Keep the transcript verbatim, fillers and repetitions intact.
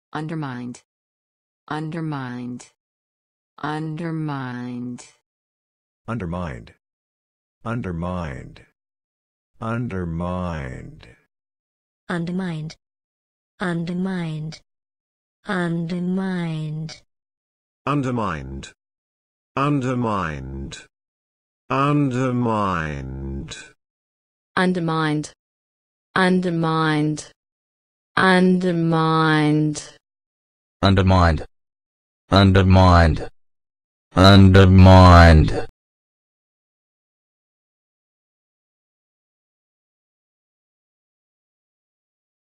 undermined, undermined, undermined, undermined, undermined, undermined, undermined, undermined, undermined, undermined, undermined, undermined, undermined, undermined, undermined, undermined, undermined, undermined.